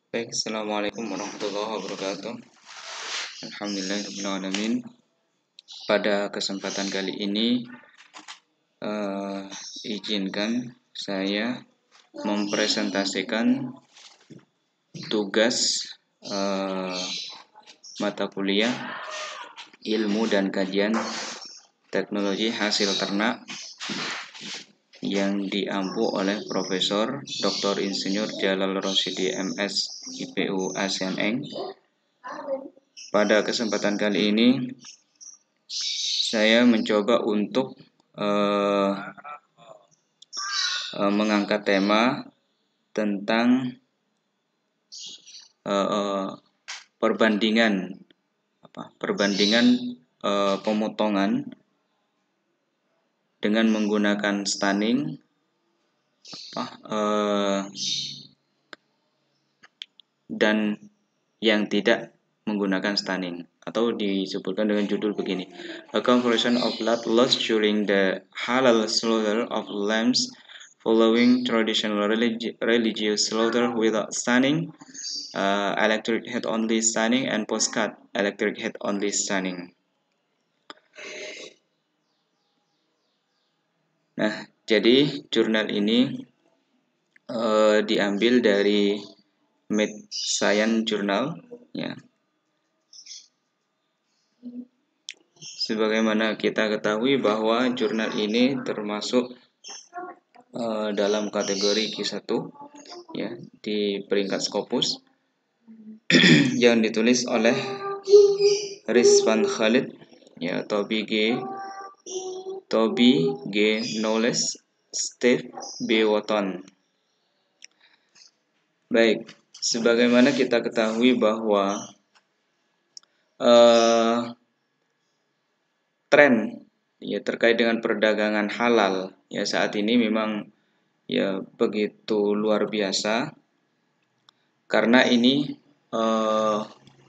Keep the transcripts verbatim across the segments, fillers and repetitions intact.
Baik, Assalamualaikum warahmatullahi wabarakatuh. Alhamdulillahirrahmanirrahim. Pada kesempatan kali ini uh, izinkan saya mempresentasikan tugas uh, mata kuliah ilmu dan kajian teknologi hasil ternak yang diampu oleh Profesor Doktor Insinyur Jalal Rosyidi M S I P U ASEAN Eng. Pada kesempatan kali ini saya mencoba untuk uh, uh, mengangkat tema tentang uh, uh, perbandingan apa perbandingan uh, pemotongan dengan menggunakan stunning apa, uh, dan yang tidak menggunakan stunning, atau disebutkan dengan judul begini: A comparison of blood loss during the halal slaughter of lambs following traditional religi religious slaughter without stunning, uh, electric head only stunning, and postcard electric head only stunning. Nah, jadi jurnal ini uh, diambil dari Med Science Journal, ya. Sebagaimana kita ketahui bahwa jurnal ini termasuk uh, dalam kategori Q satu, ya, di peringkat Scopus yang ditulis oleh Rizwan Khalid, ya, Toby G. Toby G. Knowles, Steve B. Wotton. Baik, sebagaimana kita ketahui bahwa uh, tren ya terkait dengan perdagangan halal ya saat ini memang ya begitu luar biasa, karena ini uh,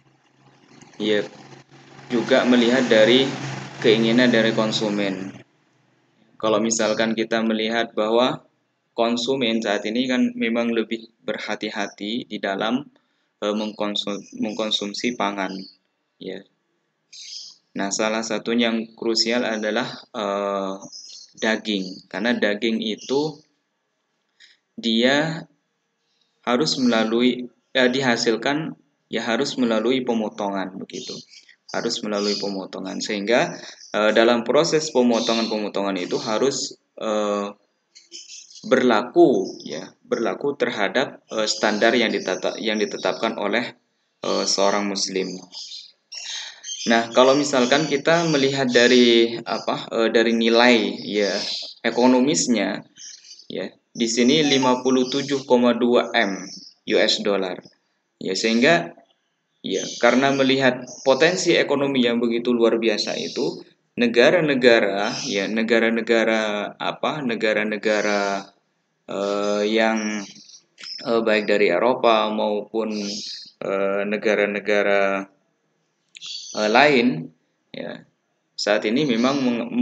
ya juga melihat dari keinginan dari konsumen. Kalau misalkan kita melihat bahwa konsumen saat ini kan memang lebih berhati-hati di dalam uh, mengkonsum, mengkonsumsi pangan, ya. Nah, salah satu yang krusial adalah uh, daging, karena daging itu dia harus melalui ya, dihasilkan ya harus melalui pemotongan, begitu, harus melalui pemotongan, sehingga uh, dalam proses pemotongan-pemotongan itu harus uh, berlaku ya berlaku terhadap uh, standar yang ditetap, yang ditetapkan oleh uh, seorang muslim. Nah, kalau misalkan kita melihat dari apa e, dari nilai ya ekonomisnya, ya di sini lima puluh tujuh koma dua M U S dollar, ya, sehingga ya karena melihat potensi ekonomi yang begitu luar biasa itu, negara-negara ya negara-negara apa negara-negara e, yang e, baik dari Eropa maupun negara-negara Uh, lain ya saat ini memang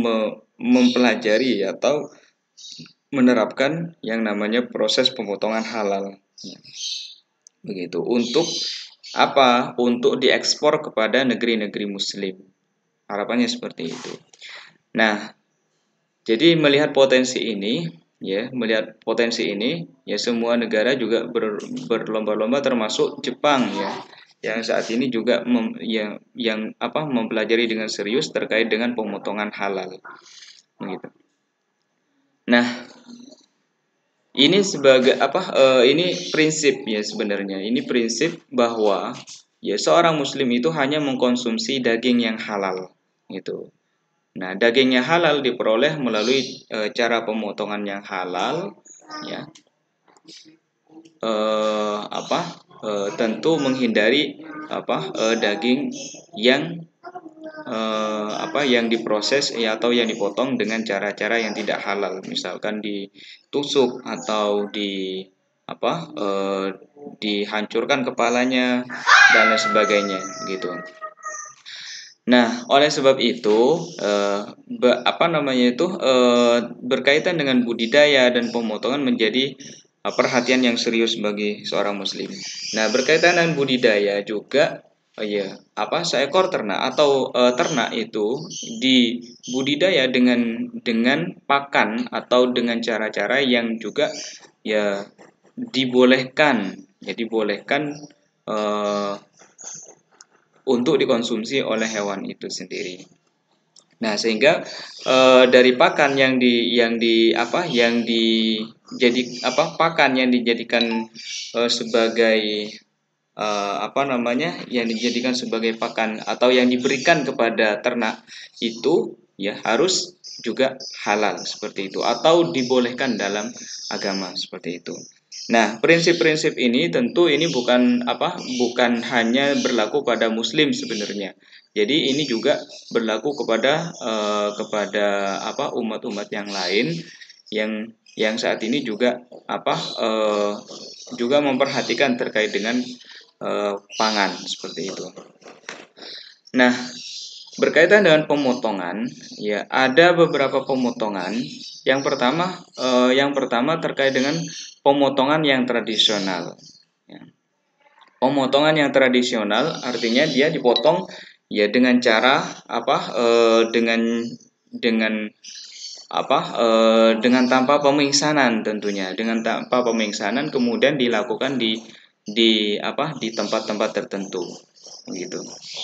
mempelajari atau menerapkan yang namanya proses pemotongan halal, ya. Begitu, untuk apa? Untuk diekspor kepada negeri-negeri muslim, harapannya seperti itu. Nah, jadi melihat potensi ini ya melihat potensi ini ya semua negara juga ber, berlomba-lomba, termasuk Jepang ya yang saat ini juga mem, yang yang apa mempelajari dengan serius terkait dengan pemotongan halal, begitu. Nah, ini sebagai apa uh, ini prinsip ya sebenarnya ini prinsip bahwa ya seorang muslim itu hanya mengkonsumsi daging yang halal, gitu. Nah, dagingnya halal diperoleh melalui e, cara pemotongan yang halal, ya. E, apa? E, tentu menghindari apa? E, daging yang e, apa? Yang diproses ya atau yang dipotong dengan cara-cara yang tidak halal, misalkan ditusuk atau di apa? E, dihancurkan kepalanya dan lain sebagainya, gitu. Nah, oleh sebab itu, eh, be, apa namanya itu eh, berkaitan dengan budidaya dan pemotongan menjadi perhatian yang serius bagi seorang muslim. Nah, berkaitan dengan budidaya juga, oh ya, apa seekor ternak atau e, ternak itu dibudidaya dengan dengan pakan atau dengan cara-cara yang juga ya dibolehkan, ya dibolehkan e, untuk dikonsumsi oleh hewan itu sendiri. Nah, sehingga e, dari pakan yang di yang di apa yang di jadi apa pakan yang dijadikan e, sebagai e, apa namanya yang dijadikan sebagai pakan atau yang diberikan kepada ternak itu ya harus juga halal seperti itu atau dibolehkan dalam agama seperti itu. Nah, prinsip-prinsip ini tentu ini bukan apa bukan hanya berlaku pada muslim sebenarnya. Jadi ini juga berlaku kepada uh, kepada apa umat-umat yang lain yang yang saat ini juga apa uh, juga memperhatikan terkait dengan uh, pangan seperti itu. Nah, berkaitan dengan pemotongan, ya ada beberapa pemotongan. Yang pertama, uh, yang pertama terkait dengan pemotongan yang tradisional. Ya. Pemotongan yang tradisional artinya dia dipotong ya dengan cara apa e, dengan dengan apa e, dengan tanpa pemingsanan tentunya dengan tanpa pemingsanan kemudian dilakukan di di apa di tempat-tempat tertentu gitu.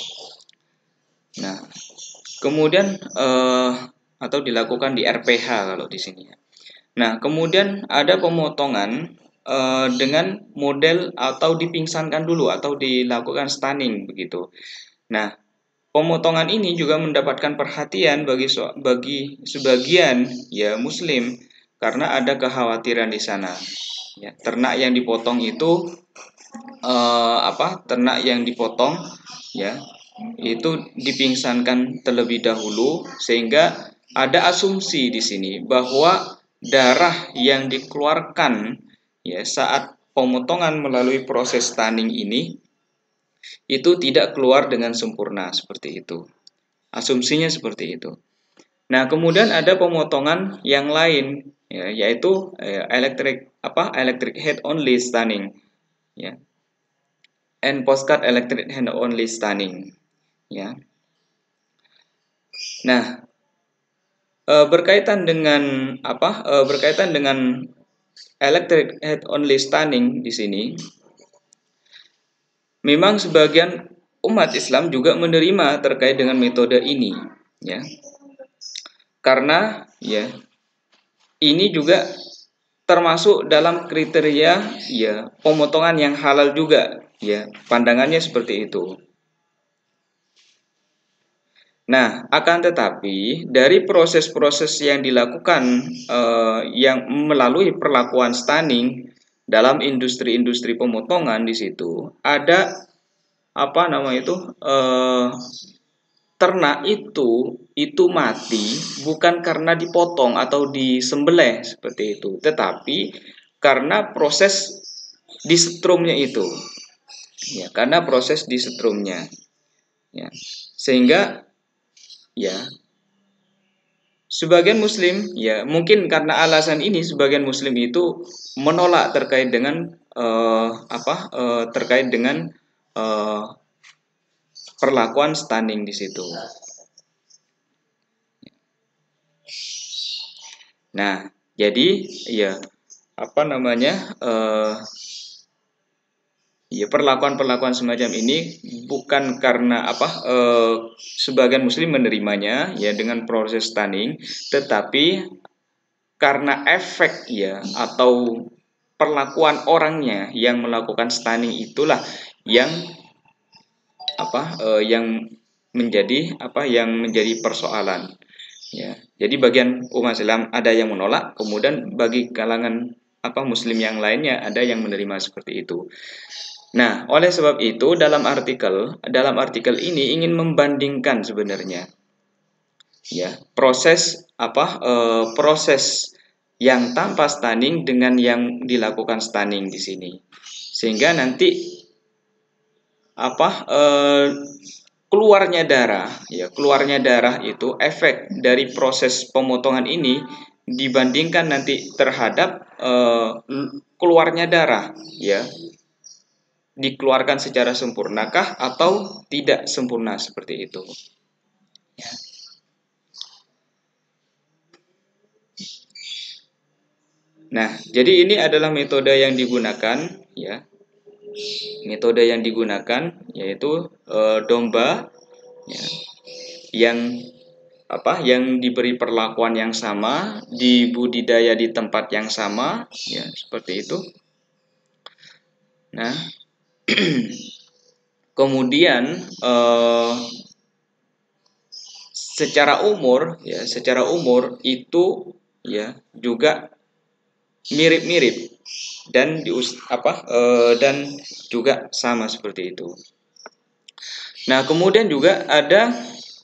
Nah, kemudian e, atau dilakukan di R P H kalau di sini. Nah, kemudian ada pemotongan e, dengan model atau dipingsankan dulu atau dilakukan stunning begitu. Nah, pemotongan ini juga mendapatkan perhatian bagi bagi sebagian ya muslim karena ada kekhawatiran di sana. Ya, ternak yang dipotong itu eh, apa? Ternak yang dipotong ya itu dipingsankan terlebih dahulu sehingga ada asumsi di sini bahwa darah yang dikeluarkan ya saat pemotongan melalui proses stunning ini itu tidak keluar dengan sempurna seperti itu. Asumsinya seperti itu. Nah, kemudian ada pemotongan yang lain ya, yaitu ya, electric apa? Electric head only stunning ya. And postcard electric head only stunning ya. Nah, e, berkaitan dengan apa? E, berkaitan dengan electric head only stunning di sini memang sebagian umat Islam juga menerima terkait dengan metode ini ya. Karena ya ini juga termasuk dalam kriteria ya pemotongan yang halal juga ya. Pandangannya seperti itu. Nah, akan tetapi dari proses-proses yang dilakukan eh, yang melalui perlakuan stunning dalam industri-industri pemotongan di situ ada apa nama itu eh, ternak itu itu mati bukan karena dipotong atau disembelih seperti itu, tetapi karena proses disetrumnya itu, ya karena proses disetrumnya, ya sehingga ya sebagian muslim ya mungkin karena alasan ini sebagian muslim itu menolak terkait dengan uh, apa uh, terkait dengan uh, perlakuan stunning di situ. Nah, jadi ya apa namanya uh, ya perlakuan-perlakuan semacam ini bukan karena apa eh, sebagian muslim menerimanya ya dengan proses stunning, tetapi karena efek ya atau perlakuan orangnya yang melakukan stunning itulah yang apa eh, yang menjadi apa yang menjadi persoalan ya. Jadi bagian umat Islam ada yang menolak, kemudian bagi kalangan apa muslim yang lainnya ada yang menerima seperti itu. Nah, oleh sebab itu dalam artikel dalam artikel ini ingin membandingkan sebenarnya ya proses apa e, proses yang tanpa stunning dengan yang dilakukan stunning di sini, sehingga nanti apa e, keluarnya darah ya keluarnya darah itu efek dari proses pemotongan ini dibandingkan nanti terhadap uh, keluarnya darah, ya, dikeluarkan secara sempurnakah atau tidak sempurna seperti itu. Ya. Nah, jadi ini adalah metode yang digunakan, ya. Metode yang digunakan yaitu uh, domba, ya, yang apa yang diberi perlakuan yang sama, dibudidaya di tempat yang sama, ya, seperti itu. Nah, kemudian eh, secara umur, ya, secara umur itu, ya, juga mirip-mirip dan dius apa eh, dan juga sama seperti itu. Nah, kemudian juga ada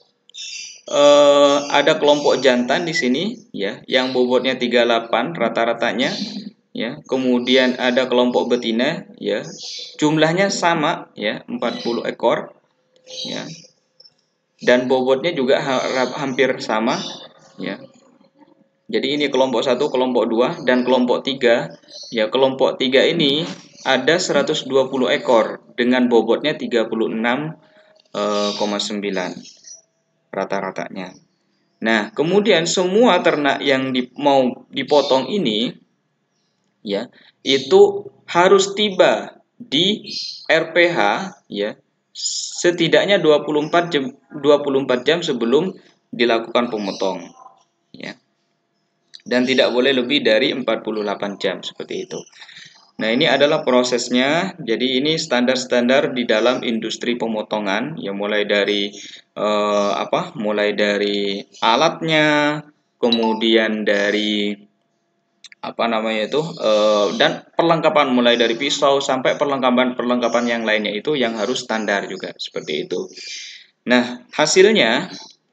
Uh, ada kelompok jantan di sini, ya, yang bobotnya tiga puluh delapan rata-ratanya, ya. Kemudian ada kelompok betina, ya. Jumlahnya sama, ya, empat puluh ekor, ya. Dan bobotnya juga ha hampir sama, ya. Jadi ini kelompok satu, kelompok dua, dan kelompok tiga. Ya, kelompok tiga ini ada seratus dua puluh ekor dengan bobotnya tiga puluh enam koma sembilan rata-ratanya. Nah, kemudian semua ternak yang di, mau dipotong ini, ya, itu harus tiba di R P H, ya, setidaknya dua puluh empat jam dua puluh empat jam sebelum dilakukan pemotong, ya. Dan tidak boleh lebih dari empat puluh delapan jam seperti itu. Nah, ini adalah prosesnya. Jadi ini standar-standar di dalam industri pemotongan, ya, mulai dari eh, apa? Mulai dari alatnya, kemudian dari apa namanya itu, eh, dan perlengkapan mulai dari pisau sampai perlengkapan-perlengkapan yang lainnya itu yang harus standar juga seperti itu. Nah, hasilnya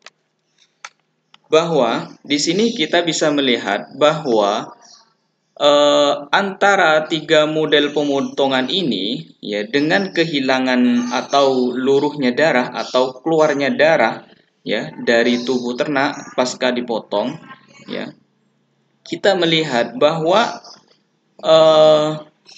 bahwa di sini kita bisa melihat bahwa Eh, antara tiga model pemotongan ini, ya, dengan kehilangan atau luruhnya darah atau keluarnya darah, ya, dari tubuh ternak pasca dipotong, ya, kita melihat bahwa eh,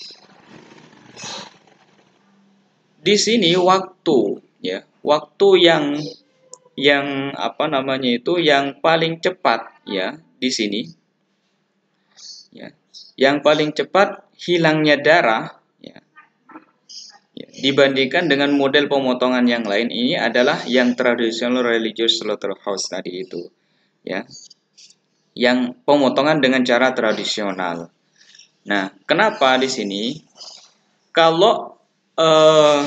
di sini waktu, ya, waktu yang yang apa namanya itu yang paling cepat, ya, di sini, ya, yang paling cepat hilangnya darah, ya, ya, dibandingkan dengan model pemotongan yang lain ini adalah yang traditional religious slaughterhouse tadi itu, ya, yang pemotongan dengan cara tradisional. Nah, kenapa di sini? Kalau eh,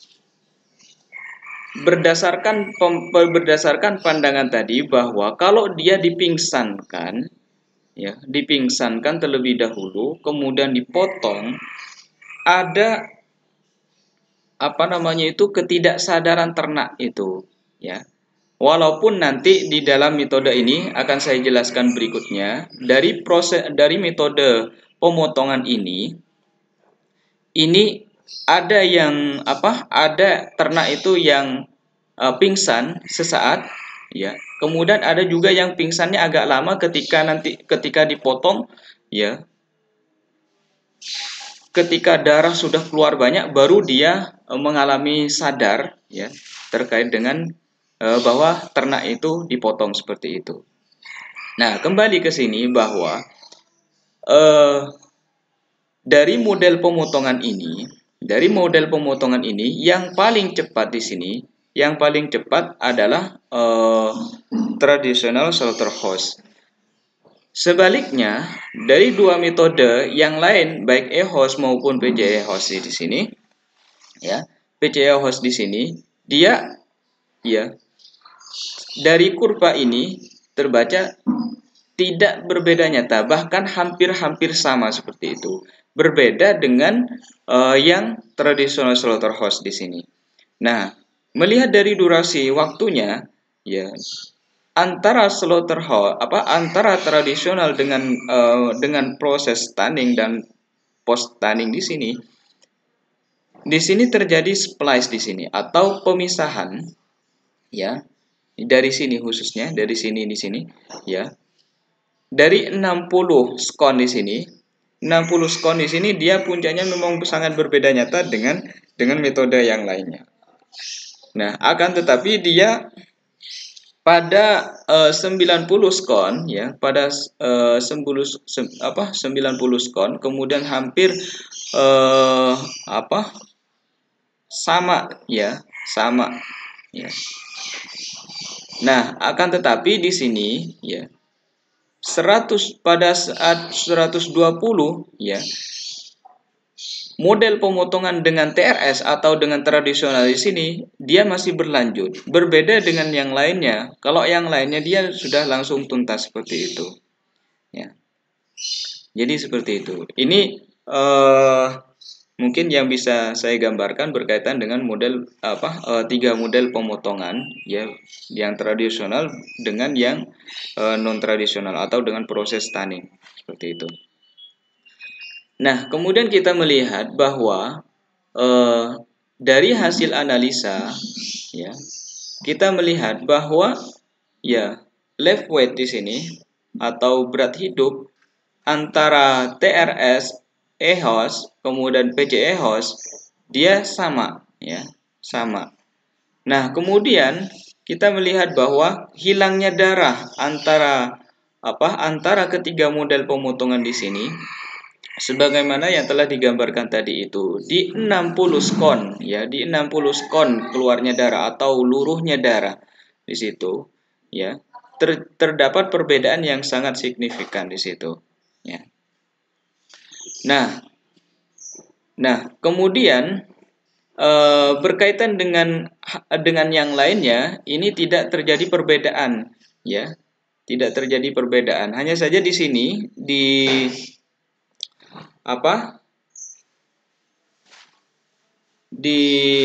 berdasarkan berdasarkan pandangan tadi bahwa kalau dia dipingsankan, ya, dipingsankan terlebih dahulu, kemudian dipotong, ada apa namanya itu ketidaksadaran ternak itu, ya. Walaupun nanti di dalam metode ini akan saya jelaskan berikutnya, dari proses dari metode pemotongan ini ini ada yang apa? Ada ternak itu yang uh, pingsan sesaat, ya. Kemudian ada juga yang pingsannya agak lama ketika nanti ketika dipotong, ya. Ketika darah sudah keluar banyak baru dia e, mengalami sadar, ya, terkait dengan e, bahwa ternak itu dipotong seperti itu. Nah, kembali ke sini bahwa e, dari model pemotongan ini, dari model pemotongan ini yang paling cepat di sini, yang paling cepat adalah e, traditional slaughterhouse. Sebaliknya, dari dua metode yang lain, baik E-house maupun P J E-house di sini, ya, P J E-house di sini, dia, ya, dari kurva ini terbaca tidak berbeda nyata, bahkan hampir-hampir sama seperti itu. Berbeda dengan uh, yang traditional slaughterhouse di sini. Nah, melihat dari durasi waktunya, ya, antara slaughterhouse apa antara tradisional dengan uh, dengan proses stunning dan post stunning di sini di sini terjadi splice di sini atau pemisahan, ya, dari sini khususnya dari sini di sini, ya, dari enam puluh skon di sini enam puluh skon di sini dia puncaknya memang sangat berbeda nyata dengan dengan metode yang lainnya. Nah, akan tetapi dia pada uh, sembilan puluh skon ya, pada uh, sembilan puluh sem, apa sembilan puluh skon kemudian hampir uh, apa sama ya, sama ya. Nah, akan tetapi di sini ya seratus pada saat seratus dua puluh ya, model pemotongan dengan T R S atau dengan tradisional di sini dia masih berlanjut. Berbeda dengan yang lainnya. Kalau yang lainnya dia sudah langsung tuntas seperti itu. Ya. Jadi seperti itu. Ini uh, mungkin yang bisa saya gambarkan berkaitan dengan model apa uh, tiga model pemotongan ya, yang tradisional dengan yang uh, non tradisional atau dengan proses tanning seperti itu. Nah, kemudian kita melihat bahwa eh, dari hasil analisa, ya, kita melihat bahwa ya live weight di sini atau berat hidup antara T R S, E H O S, kemudian P C E H O S dia sama, ya, sama. Nah, kemudian kita melihat bahwa hilangnya darah antara apa antara ketiga model pemotongan di sini sebagaimana yang telah digambarkan tadi itu di enam puluh skon ya, di enam puluh skon keluarnya darah atau luruhnya darah di situ ya, ter, terdapat perbedaan yang sangat signifikan di situ ya. Nah, nah kemudian e, berkaitan dengan dengan yang lainnya ini tidak terjadi perbedaan ya, tidak terjadi perbedaan. Hanya saja di sini di apa di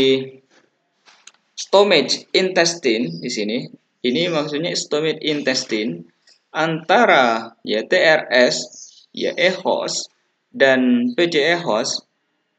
stomach intestine di sini, ini maksudnya stomach intestine antara ya T R S ya E H O S dan P C E H O S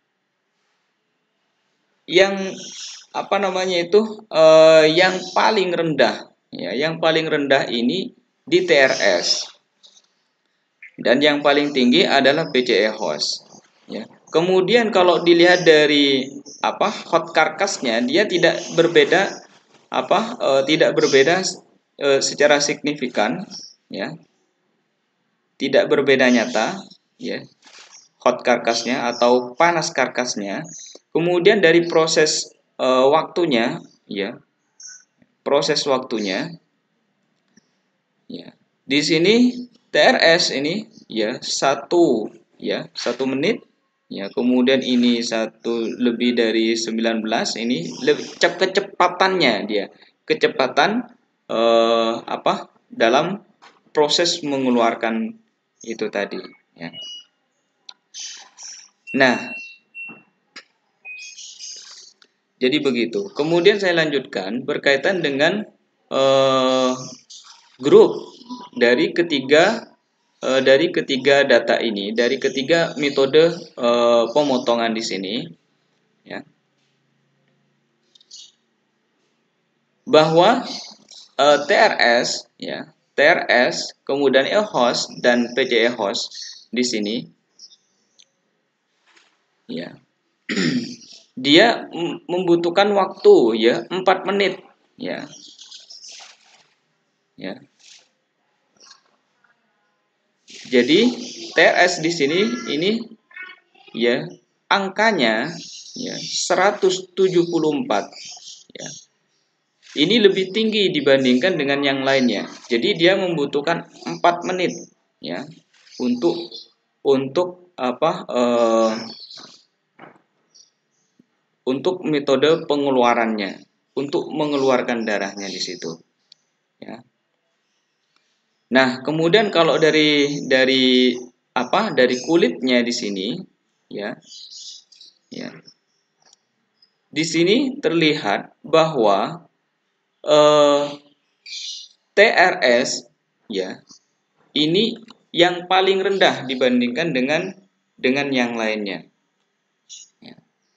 yang apa namanya itu eh, yang paling rendah ya, yang paling rendah ini di T R S dan yang paling tinggi adalah P C E H O S ya. Kemudian kalau dilihat dari apa hot karkasnya dia tidak berbeda apa e, tidak berbeda e, secara signifikan ya, tidak berbeda nyata ya hot karkasnya atau panas karkasnya. Kemudian dari proses e, waktunya ya, proses waktunya ya, di sini T R S ini ya satu ya satu menit ya, kemudian ini satu lebih dari sembilan belas, ini lebih kecepatannya dia kecepatan eh, apa dalam proses mengeluarkan itu tadi ya. Nah, jadi begitu. Kemudian saya lanjutkan berkaitan dengan eh, grup dari ketiga Uh, dari ketiga data ini, dari ketiga metode uh, pemotongan di sini, ya, bahwa uh, T R S, ya, T R S, kemudian E H O S dan P C E H O S di sini, ya, dia membutuhkan waktu, ya, empat menit, ya, ya. Jadi T R S di sini ini ya angkanya ya seratus tujuh puluh empat ya. Ini lebih tinggi dibandingkan dengan yang lainnya. Jadi dia membutuhkan empat menit ya untuk untuk apa uh, untuk metode pengeluarannya, untuk mengeluarkan darahnya di situ ya. Nah, kemudian kalau dari dari apa? Dari kulitnya di sini, ya, ya. Di sini terlihat bahwa eh, T R S, ya, ini yang paling rendah dibandingkan dengan dengan yang lainnya. Ya.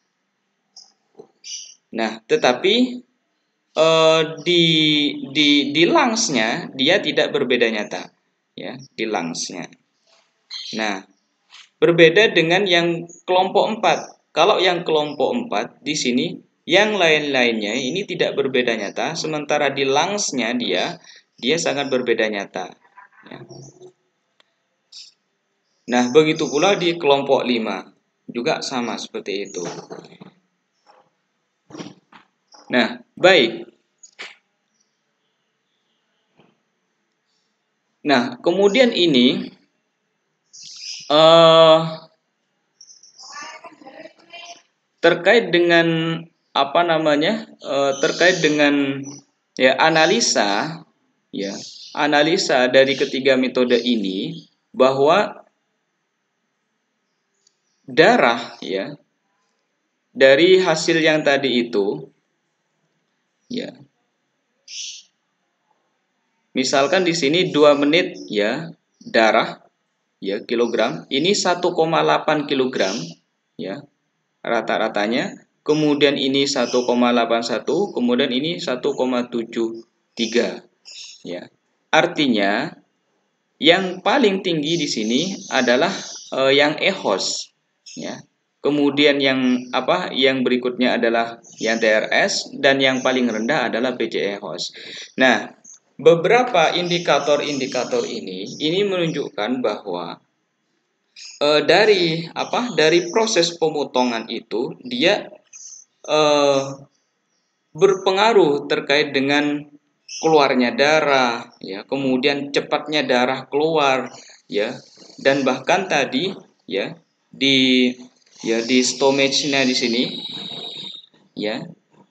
Nah, tetapi Uh, di di di lungs-nya dia tidak berbeda nyata ya, di lungs-nya. Nah, Berbeda dengan yang kelompok empat. Kalau yang kelompok empat di sini yang lain-lainnya ini tidak berbeda nyata, sementara di langsnya dia dia sangat berbeda nyata. Ya. Nah, begitu pula di kelompok lima juga sama seperti itu. Nah, baik. Nah, kemudian ini uh, terkait dengan apa namanya? Uh, terkait dengan ya analisa ya, analisa dari ketiga metode ini bahwa darah ya dari hasil yang tadi itu ya. Misalkan di sini dua menit ya darah ya kilogram, ini satu koma delapan kilogram ya rata-ratanya. Kemudian ini satu koma delapan satu, kemudian ini satu koma tujuh tiga ya. Artinya yang paling tinggi di sini adalah eh, yang E H O S ya. Kemudian yang apa? Yang berikutnya adalah yang T R S dan yang paling rendah adalah P C E H O S. Nah, beberapa indikator-indikator ini ini menunjukkan bahwa e, dari apa? Dari proses pemotongan itu dia e, berpengaruh terkait dengan keluarnya darah, ya, kemudian cepatnya darah keluar, ya, dan bahkan tadi, ya, di ya di stomach-nya di sini, ya,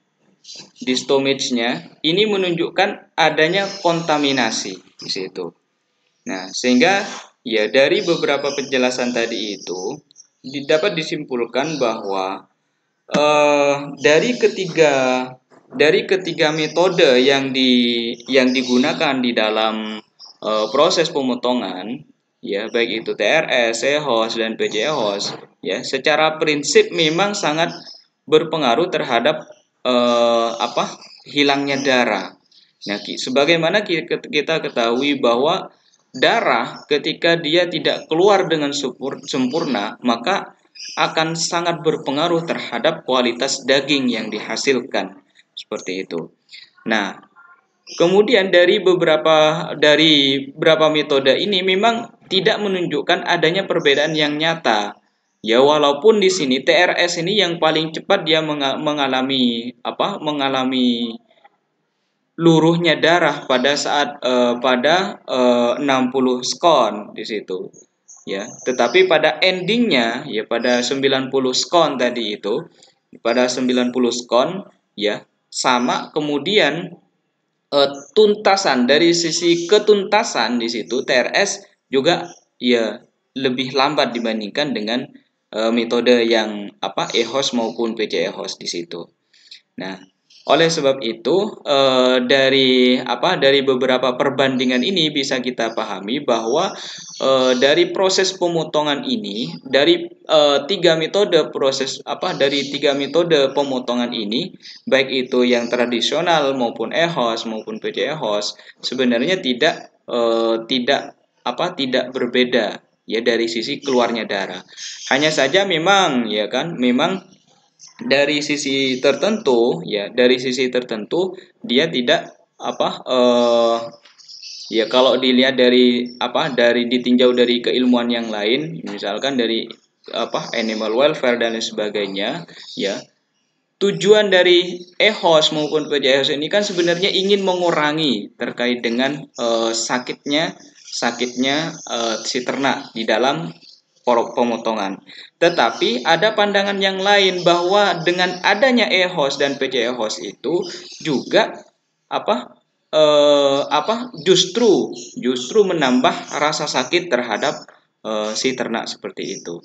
di stomach-nya ini menunjukkan adanya kontaminasi di situ. Nah, sehingga ya dari beberapa penjelasan tadi itu dapat disimpulkan bahwa eh, dari ketiga dari ketiga metode yang di yang digunakan di dalam eh, proses pemotongan, ya baik itu T R S, E H O S dan P C E H O S, ya secara prinsip memang sangat berpengaruh terhadap eh, apa hilangnya darah. Nah, sebagaimana kita ketahui bahwa darah ketika dia tidak keluar dengan sempurna, maka akan sangat berpengaruh terhadap kualitas daging yang dihasilkan. Seperti itu. Nah, kemudian dari beberapa dari beberapa metode ini memang tidak menunjukkan adanya perbedaan yang nyata. Ya walaupun di sini T R S ini yang paling cepat dia mengalami apa? mengalami luruhnya darah pada saat uh, pada uh, enam puluh skon di situ. Ya, tetapi pada endingnya ya pada sembilan puluh skon tadi itu, pada sembilan puluh skon ya sama, kemudian uh, tuntasan dari sisi ketuntasan di situ T R S juga ya lebih lambat dibandingkan dengan uh, metode yang apa E H O S maupun P C E H O S di situ. Nah, oleh sebab itu eh, dari apa dari beberapa perbandingan ini bisa kita pahami bahwa eh, dari proses pemotongan ini dari eh, tiga metode proses apa dari tiga metode pemotongan ini, baik itu yang tradisional maupun E H O S maupun P C E H O S, sebenarnya tidak eh, tidak apa tidak berbeda ya dari sisi keluarnya darah. Hanya saja memang ya kan memang dari sisi tertentu ya dari sisi tertentu dia tidak apa eh, ya kalau dilihat dari apa dari ditinjau dari keilmuan yang lain, misalkan dari apa animal welfare dan lain sebagainya, ya tujuan dari E H O S maupun P C E H O S ini kan sebenarnya ingin mengurangi terkait dengan eh, sakitnya sakitnya eh, si ternak di dalam pemotongan. Tetapi ada pandangan yang lain bahwa dengan adanya E H O S dan P C E H O S itu juga apa eh, apa justru justru menambah rasa sakit terhadap eh, si ternak seperti itu.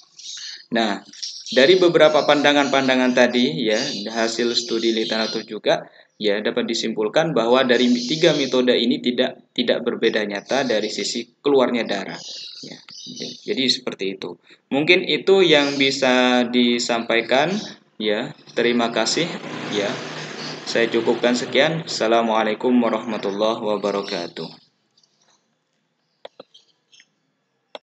Nah, dari beberapa pandangan-pandangan tadi ya hasil studi literatur juga ya dapat disimpulkan bahwa dari tiga metode ini tidak tidak berbeda nyata dari sisi keluarnya darah. Ya, jadi seperti itu. Mungkin itu yang bisa disampaikan ya. Terima kasih ya. Saya cukupkan sekian. Assalamualaikum warahmatullahi wabarakatuh.